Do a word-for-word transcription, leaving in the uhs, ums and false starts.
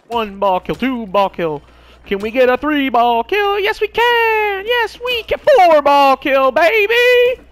One ball kill, two ball kill. Can we get a three ball kill? Yes, we can. Yes, we can. Four ball kill, baby.